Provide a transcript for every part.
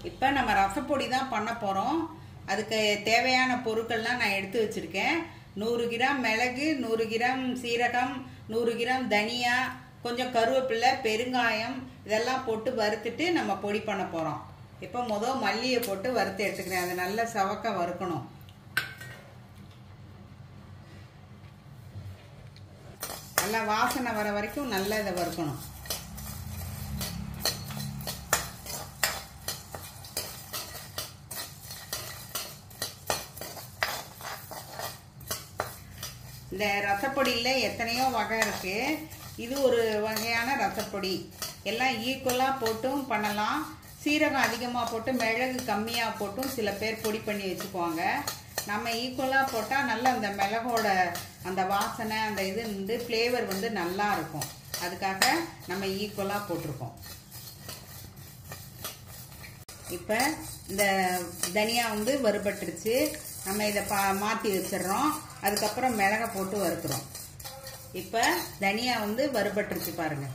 இப்போ நம்ம ரசப்பொடி தான் பண்ண போகிறோம். அதுக்கு தேவையான பொருட்கள்லாம் நான் எடுத்து வச்சுருக்கேன். 100 கிராம் மிளகு, 100 கிராம் சீரகம், 100 கிராம் தனியா, கொஞ்சம் கருவேப்பிலை, பெருங்காயம் இதெல்லாம் போட்டு வறுத்துட்டு நம்ம பொடி பண்ண போகிறோம். இப்போ மல்லியை போட்டு வறுத்து எடுத்துக்கிறேன். அது நல்லா சவக்க வறுக்கணும். நல்லா வாசனை வர வரைக்கும் நல்லா இதை வறுக்கணும். இந்த ரசப்பொடியில் எத்தனையோ வகை இருக்குது. இது ஒரு வகையான ரசப்பொடி. எல்லாம் ஈக்குவலாக போட்டும் பண்ணலாம். சீரகம் அதிகமாக போட்டு மிளகு கம்மியாக போட்டும் சில பேர் பொடி பண்ணி வச்சுக்குவாங்க. நம்ம ஈக்குவலாக போட்டால் நல்லா அந்த மிளகோட அந்த வாசனை அந்த இது வந்து ஃப்ளேவர் வந்து நல்லா இருக்கும். அதுக்காக நம்ம ஈக்குவலாக போட்டிருக்கோம். இப்போ இந்த தனியா வந்து வறுபட்டுருச்சு. நம்ம இதை மாற்றி வச்சிடறோம். அதுக்கப்புறம் மிளகை போட்டு வறுக்கிறோம். இப்போ தனியா வந்து வறுபட்டுருச்சு பாருங்க.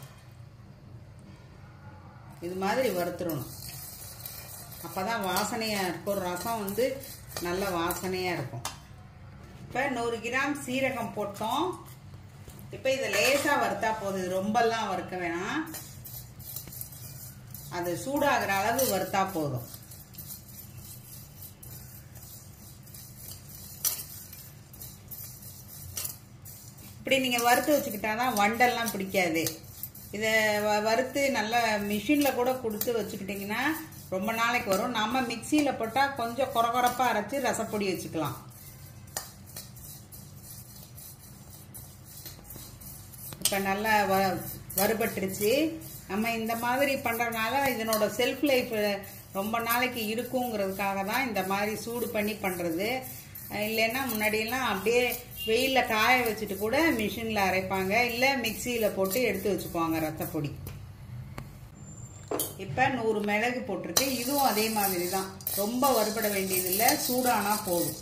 இது மாதிரி வறுத்துடணும். அப்போ தான் வாசனையாக இருக்கும். ரசம் வந்து நல்ல வாசனையாக இருக்கும். இப்போ 100 கிராம் சீரகம் போட்டோம். இப்போ இதை லேசாக வறுத்தா போதும். ரொம்பலாம் வறுக்க வேணாம். அது சூடாகிற அளவு வறுத்தா போதும். இப்படி நீங்கள் வறுத்து வச்சுக்கிட்டாதான் வண்டெல்லாம் பிடிக்காது. இதை வறுத்து நல்லா மிஷினில் கூட கொடுத்து வச்சுக்கிட்டிங்கன்னா ரொம்ப நாளைக்கு வரும். நம்ம மிக்சியில் போட்டால் கொஞ்சம் கொரகொரப்பாக அரைச்சி ரசப்பொடி வச்சுக்கலாம். இப்போ நல்லா வறுபட்டுருச்சு. நம்ம இந்த மாதிரி பண்ணுறதுனால இதனோட செல்ஃப் லைஃப் ரொம்ப நாளைக்கு இருக்குங்கிறதுக்காக தான் இந்த மாதிரி சூடு பண்ணி பண்ணுறது. இல்லைன்னா முன்னாடியெல்லாம் அப்படியே வெயிலில் காய வச்சுட்டு கூட மிஷினில் அரைப்பாங்க. இல்லை மிக்சியில் போட்டு எடுத்து வச்சுக்குவாங்க ரசப்பொடி. இப்போ 100 மிளகு போட்டிருக்கு. இதுவும் அதே மாதிரி தான். ரொம்ப வறுபட வேண்டியதில்லை. சூடானா போதும்.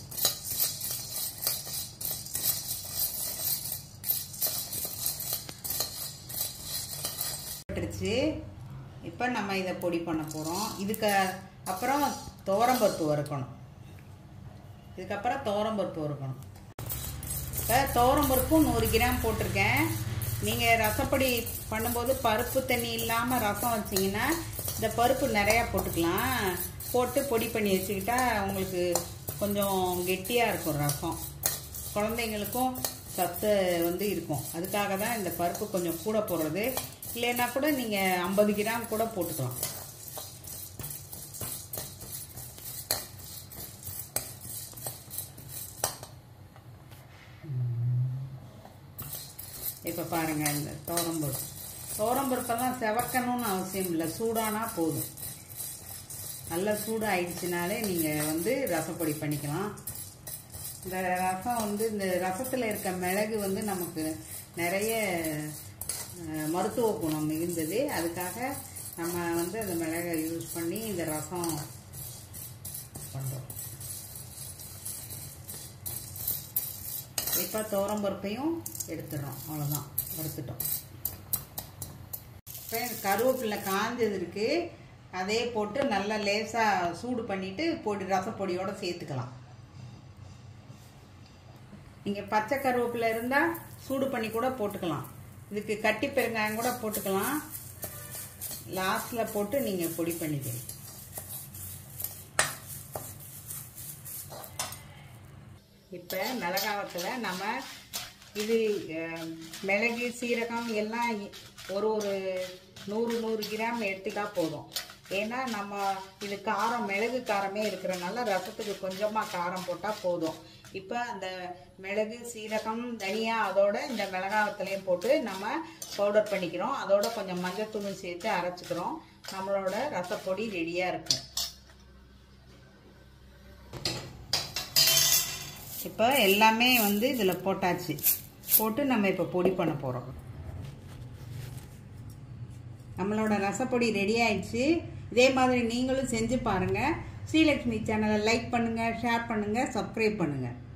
இப்போ நம்ம இதை பொடி பண்ண போகிறோம். இதுக்கு அப்புறம் துவரம்பருப்பு வறுக்கணும். இதுக்கப்புறம் துவரம்பருப்பு வறுக்கணும். இப்போ துவரம்பருப்பும் 100 கிராம் போட்டிருக்கேன். நீங்கள் ரசப்பொடி பண்ணும்போது பருப்பு தண்ணி இல்லாமல் ரசம் வச்சிங்கன்னா இந்த பருப்பு நிறையா போட்டுக்கலாம். போட்டு பொடி பண்ணி வச்சுக்கிட்டா உங்களுக்கு கொஞ்சம் கெட்டியாக இருக்கும் ரசம். குழந்தைங்களுக்கும் சத்து வந்து இருக்கும். அதுக்காக தான் இந்த பருப்பு கொஞ்சம் கூட போடுறது. இல்லைன்னா கூட நீங்கள் 50 கிராம் கூட போட்டுக்கலாம். இப்போ பாருங்கள், இந்த துவரம்பருப்பெல்லாம் செவக்கணும்னு அவசியம் இல்லை. சூடானா போதும். நல்லா சூடாயிடுச்சுனாலே நீங்கள் வந்து ரசப்பொடி பண்ணிக்கலாம். இந்த ரசம் வந்து இந்த ரசத்தில் இருக்க மிளகு வந்து நமக்கு நிறைய மருத்துவ குணம் மிகுந்தது. அதுக்காக நம்ம வந்து அந்த மிளகை யூஸ் பண்ணி இந்த ரசம் பண்ணுறோம். இப்போ துவரம்பருப்பையும் எடுத்துடுறோம். அவ்வளோதான், வறுத்துட்டோம். இப்போ கருவேப்பிலை காஞ்சது இருக்குது. அதே போட்டு நல்லா லேசாக சூடு பண்ணிவிட்டு ரசப்பொடியோடு சேர்த்துக்கலாம். நீங்கள் பச்சை கருவேப்பிலை இருந்தால் சூடு பண்ணி கூட போட்டுக்கலாம். இதுக்கு கட்டி பெருங்காயம் கூட போட்டுக்கலாம். லாஸ்ட்டில் போட்டு நீங்கள் பொடி பண்ணிக்கலாம். இப்போ மிளகாவத்தில் நம்ம இது மிளகு சீரகம் எல்லாம் ஒரு 100 கிராம் எடுத்துட்டா போதும். ஏன்னா நம்ம இது காரம் மிளகு காரமே இருக்கிறனால ரசத்துக்கு கொஞ்சமாக காரம் போட்டால் போதும். இப்போ அந்த மிளகு சீரகம் தனியா அதோட இந்த மிளகாவத்திலையும் போட்டு நம்ம பவுடர் பண்ணிக்கிறோம். அதோட கொஞ்சம் மஞ்சத்தூளும் சேர்த்து அரைச்சிக்கிறோம். நம்மளோட ரசப்பொடி ரெடியாக இருக்கும். இப்போ எல்லாமே வந்து இதில் போட்டாச்சு. போட்டு நம்ம இப்போ பொடி பண்ண போகிறோம். நம்மளோட ரசப்பொடி ரெடி ஆயிடுச்சு. இதே மாதிரி நீங்களும் செஞ்சு பாருங்கள். ஸ்ரீலக்ஷ்மி சேனலை லைக் பண்ணுங்கள், ஷேர் பண்ணுங்கள், சப்ஸ்கிரைப் பண்ணுங்கள்.